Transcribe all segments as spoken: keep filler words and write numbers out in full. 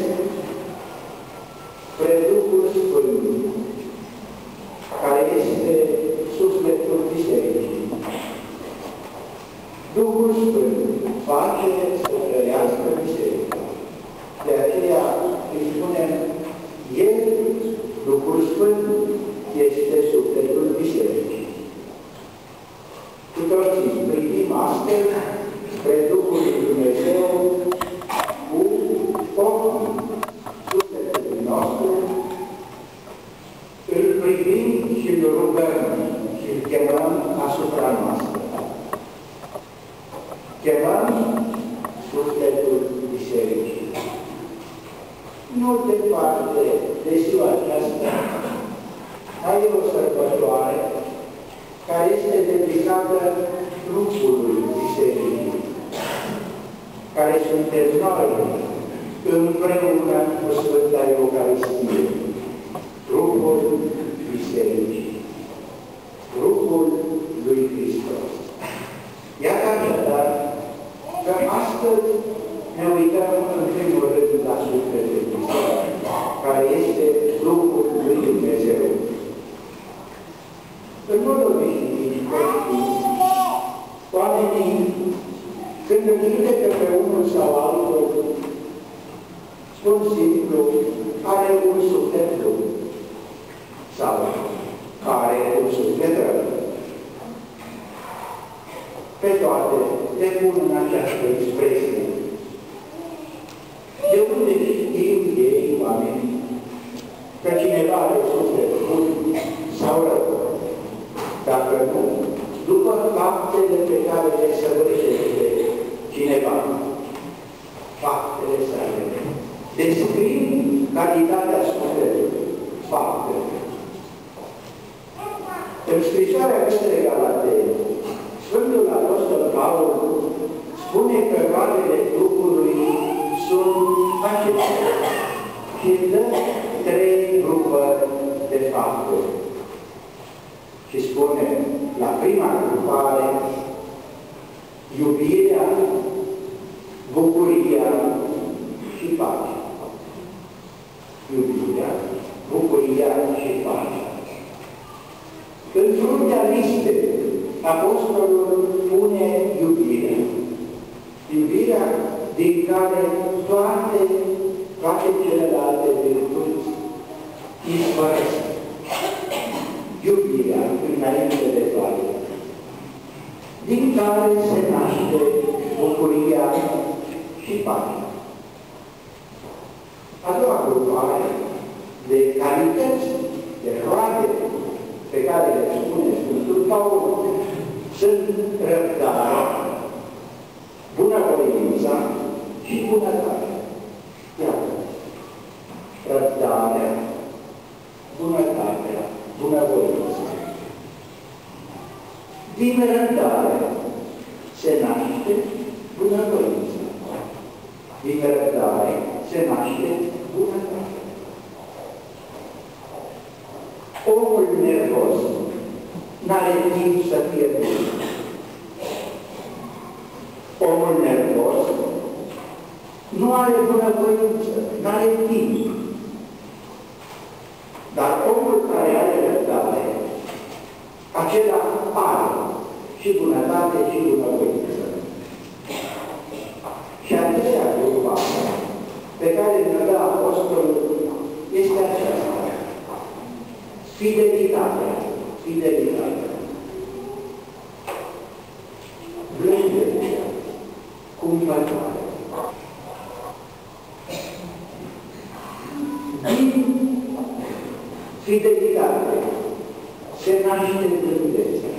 spre Duhul Sfânt, care este sufletul Bisericii. Duhul Sfânt face să trăiască Biserica. De aceea îi spunem, El, Duhul Sfânt, este sufletul Bisericii. Cu toții privim astfel spre Duhul lui Dumnezeu cu ochii sufletului nostru, îl privim și îl rugăm și îl chemăm asupra noastră. Chemăm sufletul Bisericii. Nu departe de ziua aceasta, ai o sărbătoare care este dedicată trupului Bisericii, care suntem noi împreună cu Sfânta Eucaristie. Trupul Bisericii, trupul lui Hristos. Iată așadar că astăzi ne uităm în primul rând la sufletul Bisericii, care este trupul lui Dumnezeu. În mod obișnuit, oamenii, când îl judecă pe unul sau altul, spun simplu, are un suflet rău sau are un suflet rău. Pe toate le pun în această expresie. De unde știu ei, oamenii, că cineva are un suflet bun sau rău? Dacă nu, după faptele pe care le săvârșește cineva, faptele sale, descriu calitatea sufletului, faptele. În scrisoarea către Galateni, Sfântul Apostol Paul spune că roadele trupului sunt acestea și dă trei grupări de fapturi. Și spune, la prima grupare, iubirea, bucuria și pacea. Iubirea, bucuria și pacea. În fruntea listei, Apostolul pune iubirea. Iubirea din care toate, toate celelalte virtuți izvorăsc. Iubirea înainte de toate, din care se naște bucuria și pacea. A doua grupare de calități, de roade pe care le spune Sfântul Paul, sunt răbdarea, bunăvoința și bunătatea. Iată, răbdarea, bunătatea, bunăvoința. Din răbdare se naște bunăvoința. Din răbdare se naște bunătate. Omul nervos n-are timp să fie bun. Omul nervos nu are bunăvoință, n-are timp. Dar omul care are răbdare, acela are și bunătate și bunăvoință. Și a treia grupă pe care ne-o dă Apostolul este aceasta. Fidelitatea, fidelitatea. Blândețea, cumpătare. Din fidelitate se naște blândețea.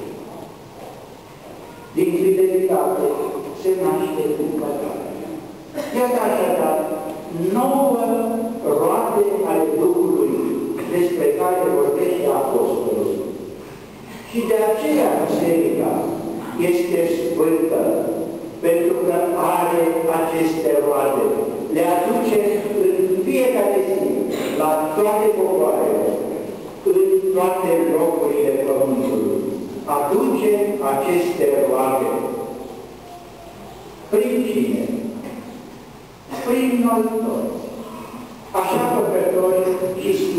Din fidelitate se naște cumpătare. Iată așadar nouă roade ale Duhului despre care vorbește Apostolul. Și de aceea Biserica este sfântă, pentru că are aceste roade. Le aduce în fiecare zi, la toate popoarele, în toate locurile Pământului. Aduce aceste roade. Prin cine? Prin noi toți.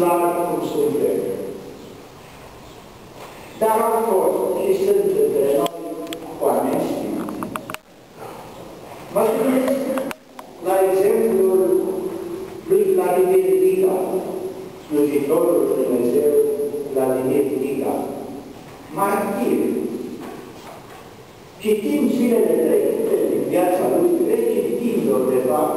slabi cum suntem. Dar au fost și sunt între noi oameni sfinți. Mă gândesc la exemplul lui Vladimir Diga, slujitorul lui Dumnezeu Vladimir Diga, martir. Citim zilele trecute din viața lui, recitim-o de fapt.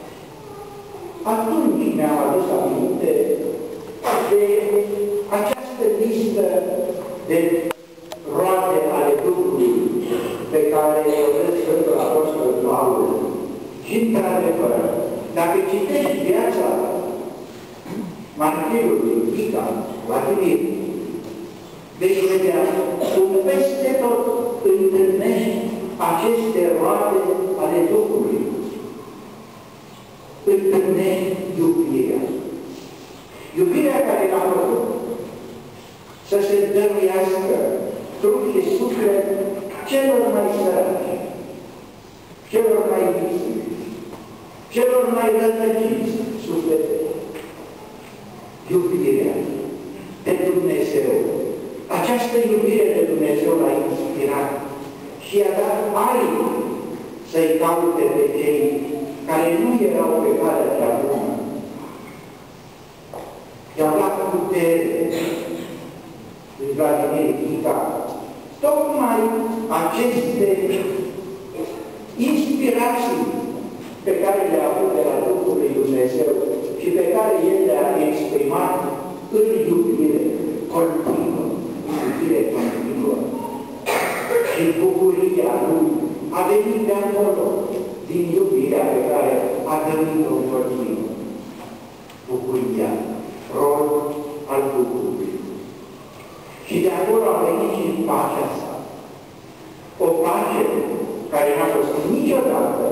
Atunci mi-am adus aminte de această listă de roade ale Duhului pe care o dă Sfântul Apostol Pavel. Și într-adevăr, dacă citești viața martirului Diga, Vladimir, vei vedea cum peste tot întâlnești aceste roade ale Duhului. Întâlnești iubirea. Iubirea care l-a făcut să se dăruiască trup și suflet celor mai săraci, celor mai visibi, celor mai rătăciți suflete. Iubirea de Dumnezeu. Această iubire de Dumnezeu l-a inspirat și i-a dat aer să-i caute pe cei care nu erau pe calea cea bună. I-a dat putere lui Vladimir Diga, tocmai aceste inspirații pe care le-a avut de la Duhul lui Dumnezeu și pe care el le-a exprimat în iubire continuă, iubire continuă. Și bucuria lui a venit de acolo, din iubirea pe care a dăruit-o în continuu. Bucuria, rol al Duhului. Și de acolo a venit și pacea sa. O pace care n-a fost niciodată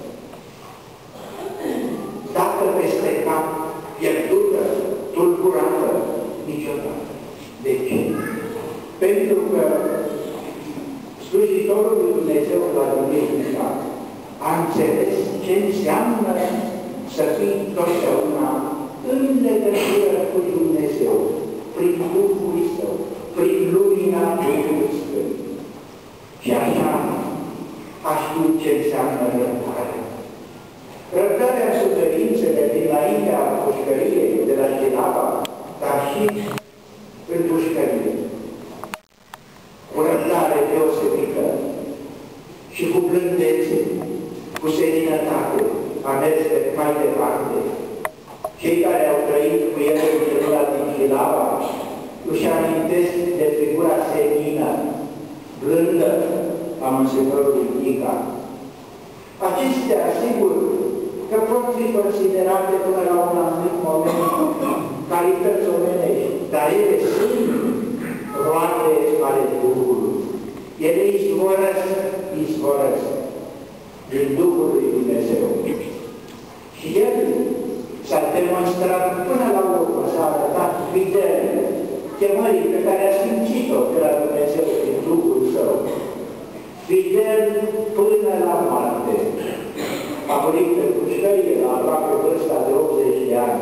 dată peste cap, pierdută, tulburată, niciodată. De ce? Pentru că slujitorul lui Dumnezeu Vladimir Diga a înțeles ce înseamnă să fii totdeauna în legătură cu Dumnezeu, prin Duhul Său, prin lumina Duhului Sfânt. Și așa a știut ce înseamnă răbdare. Răbdarea suferințele dinaintea pușcăriei, de la Genava, dar și în pușcărie. Cu răbdare deosebită și cu blândețe, cu seninătate, a mers mai departe. Cei care au trăit cu el în celula din Genava își amintesc de figura senină, blândă a Monseigneur Diga. Acestea, sigur, că pot fi considerate până la un anumit moment calități omenești, dar ele sunt roade ale Duhului. Ele izvorăsc, izvorăsc din Duhul lui Dumnezeu. Și el s-a demonstrat până la urmă, s-a arătat fidel chemării pe care a simțit-o de la Dumnezeu din Duhul Său. Fidel până la moarte. A murit pe pușcărie la aproape vârsta de optzeci de ani.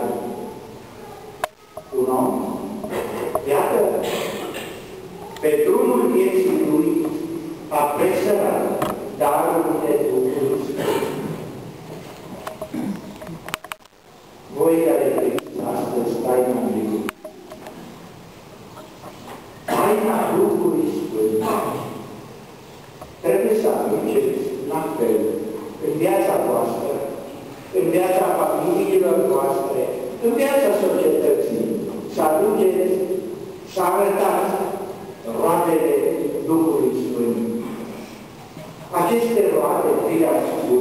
Un om, iată, pe drumul vieții lui a presărat darul de Duhul Sfânt. Voi care trăiți astăzi taina lui, taina Duhului Sfânt, trebuie să aduceți la fel în viața voastră, în viața familiilor voastre, în viața societății, să aduceți, să arătați roadele Duhului Sfânt. Aceste roade, vi le-am spus,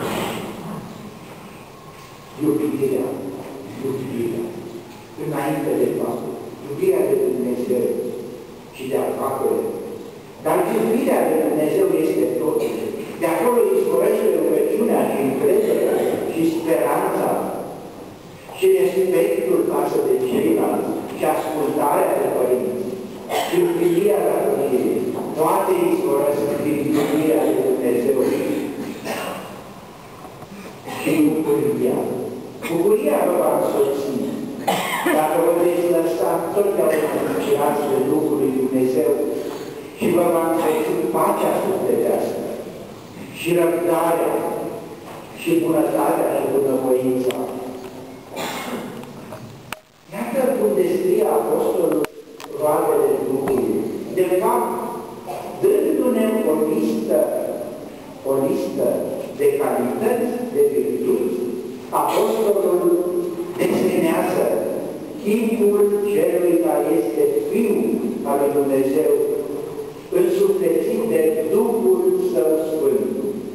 iubirea, iubirea, înainte de toate, iubirea de Dumnezeu și de aproapele. Dar iubirea de Dumnezeu este tot. De acolo izvorăște rugăciunea și încrederea și speranța și respectul față de ceilalți și ascultarea de părinți și iubirea la familie. Toate izvorăsc din iubirea de Dumnezeu. Și bucuria. Bucuria vă va însoți dacă vă totdeauna încercați de lucrul lui Dumnezeu și vă va înțelege pacea sufletească și răbdarea și bunătatea și bunăvoința. Iată cum descrie Apostolul roadele Duhului. De fapt, dându-ne o listă, o listă de calități, de virtuți, Apostolul descrinează chipul celui care este Fiul al lui Dumnezeu, însuflețit de Duhul Său Sfânt.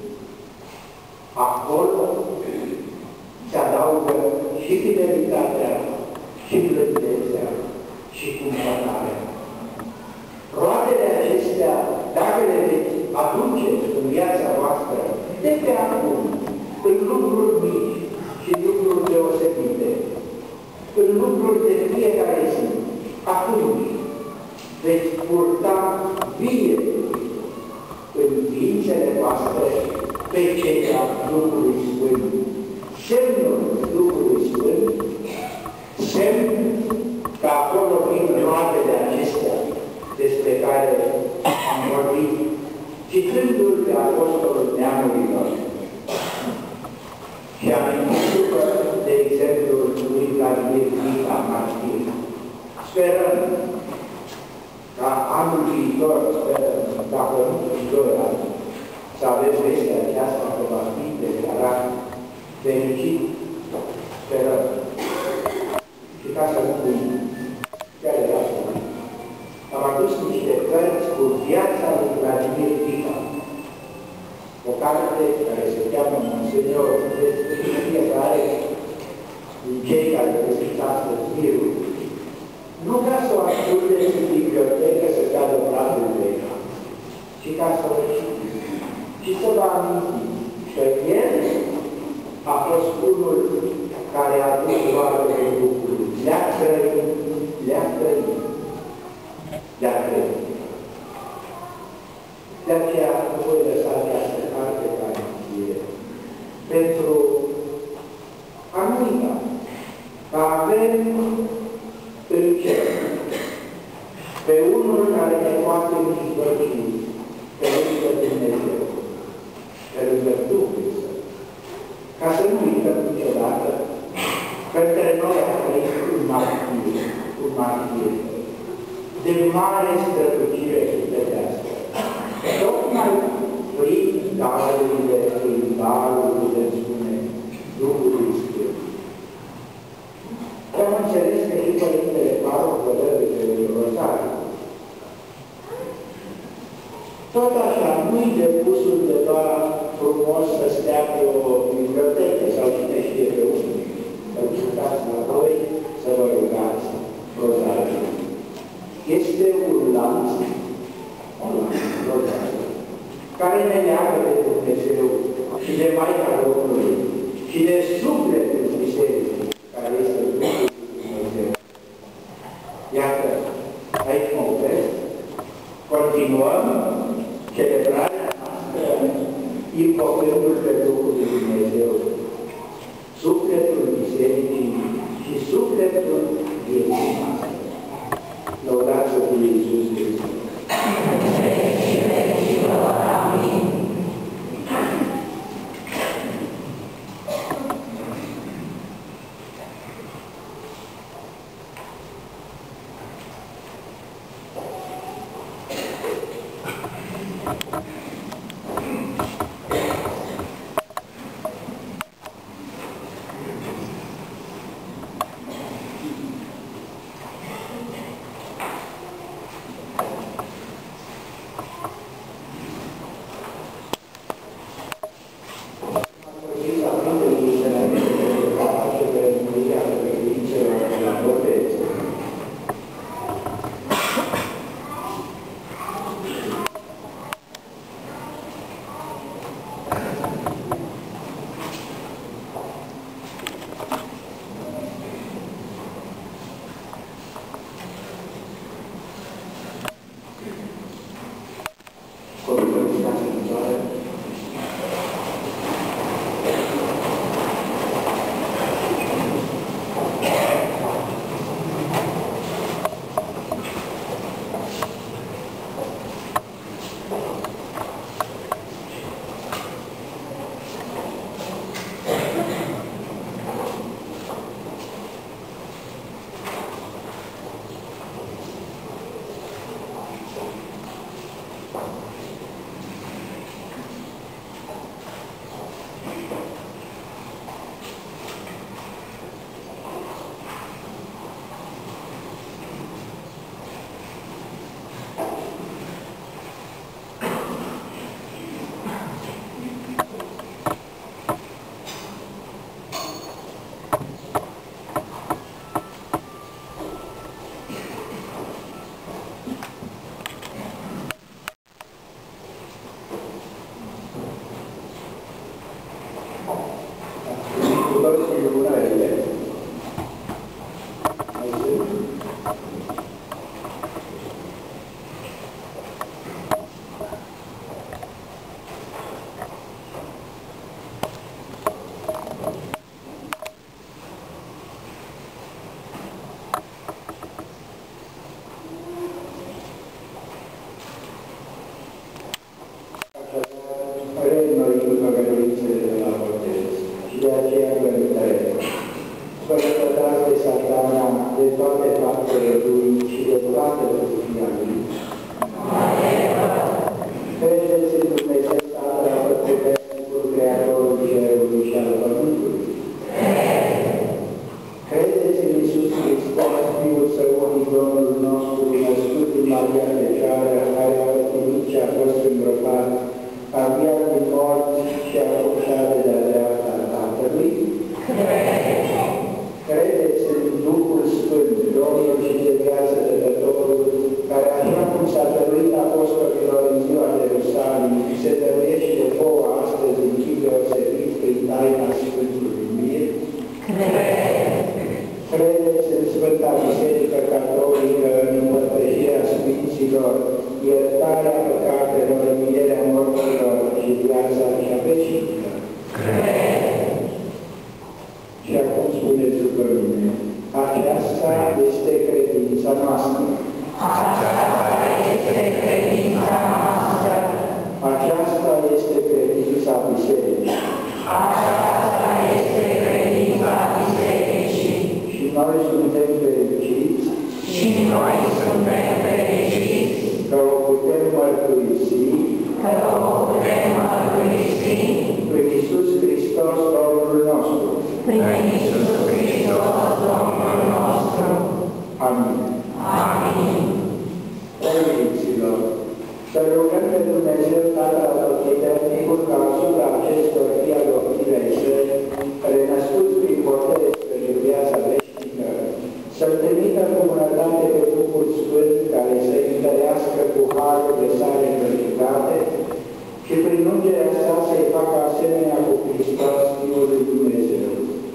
Acolo se adaugă și fidelitatea, și blândețea, și cumpătarea. Roadele acestea, dacă le veți aduce în viața voastră, de pe acum, în lucruri mici și în lucruri deosebite, în lucruri de fiecare zi, atunci veți purta vie în ființele voastre pe ceea Duhului Sfânt. Semnul Duhului Sfânt, semn că acolo vin roadele acestea despre care am vorbit, citându-l pe Apostolul Neamurilor. Și amintindu-vă de exemplul lui Vladimir Mica Martir. Sperăm ca anul viitor, sperăm, dacă nu și doi ani, să avem vestea aceasta că va fi declarat fericit, sperăm. Și ca să nu pui, chiar de asta, am adus niște cărți cu viața lui Vladimir Mica, o carte care se cheamă Monsenior, despre fiecare din cei care prezintă astăzi virul. Nu ca să o asculteți în bibliotecă să cadă platul vechi, ci ca să o citiți și să vă amintiți că el a fost unul care a dus roadele lucruri. Le-a trăit, le-a trăit, le-a trăit. De aceea voi lăsa această carte ca amintire pentru a nu uita că avem în cer pe unul care ne poate mijlocui pe lângă Dumnezeu, pe lângă Duhul Său. Ca să nu uităm niciodată că între noi a trăit un martir, un martir de mare strălucire sufletească. Tocmai prin darurile, prin darurile, spune Duhului Sfânt. Am înțeles că și Părintele Paroc Vădările de Rosarii. Tot așa, nu-i depus undeva frumos să stea pe o bibliotecă sau cine știe pe unul. Să citați la voi, să vă rugați Rosarii. Este un lanț, un lanț, Rosarii, care ne leagă de Dumnezeu și de Maica Domnului și de sufletul Bisericii, care este Duhul Dumnezeu. Iată, aici mă opresc, continuăm celebrarea noastră invocându-l pe Duhul Dumnezeu, sufletul Bisericii și sufletul vieții noastre. Lăudați-o cu Iisus Hristos. Amin. de toate faptele Lui și de toată fia Lui. Credeți în Dumnezeu Tatăl Atotputernicul, Creatorul Cerului și al Pământului. Credeți în Iisus Hristos, Fiul Său unic, Domnul nostru, născut din Maria Fecioară, care a pătimit și a fost îngropat, a înviat din morți și a fost șade de-a dreapta a Tatălui. Credeți în Duhul Sfânt, Domnul și de viață Dătătorul, care așa cum s-a dăruit apostolilor în ziua de Ierusalim, se dăruiește vouă astăzi în chip deosebit prin taina Sfântului Mir. Credeți în Sfânta Biserică Catolică, în împărtășirea Sfinților, iertarea păcatelor, învierea morților și viața cea veșnică. Și acum spuneți după mine, aceasta este credința noastră. Aceasta este credința noastră. Aceasta este credința Bisericii. Aceasta este credința Bisericii. Și noi suntem fericiți. Și noi suntem fericiți. Că o putem mărturisi. Că o putem mărturisi. Prin Iisus Hristos, Domnul nostru. Prin Iisus Hristos, Domnul nostru. Amin. Amin. Părinților, să rugăm pe Dumnezeu Tatăl Atotputernicul ca asupra acestor fii adoptive ai Săi, renăscuți prin botez spre viața veșnică, să-L trimită cu bunătate pe Duhul Sfânt, care să-i întărească cu harurile sale învățate și prin ungerea sa să-i facă asemenea cu Hristos, Fiul lui Dumnezeu.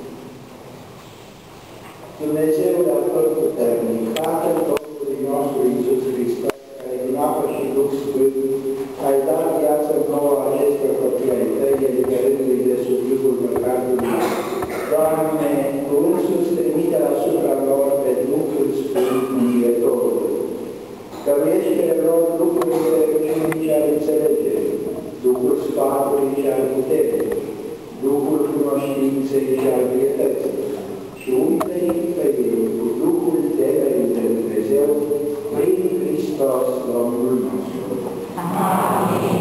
Dumnezeul Atotputernic, Tatăl Domnului nostru Iisus Hristos, care din apă și Duh Sfânt, ai dat viață nouă acestor copii ai Tăi, eliberându-i de sub iugul păcatului. Doamne, cu însuți trimite asupra lor pe Duhul Sfânt Mângâietorul. Dăruiește lor Duhul înțelepciunii și al înțelegerii, Duhul sfatului și al puterii, Duhul cunoștinței și al pietății, și umple-i pe ei cu Duhul temerii de Dumnezeu, prin Hristos Domnul nostru. Amin.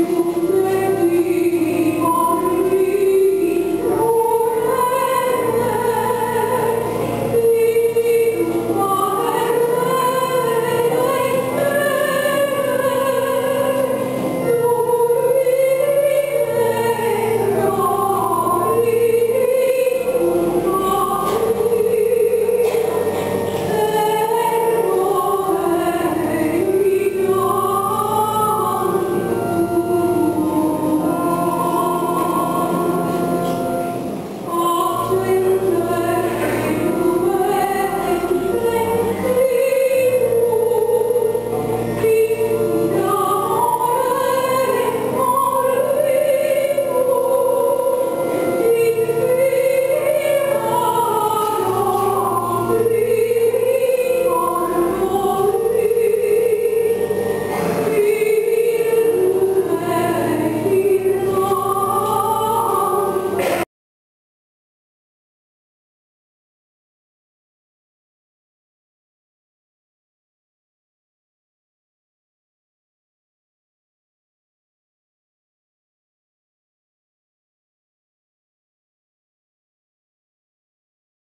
Domnului.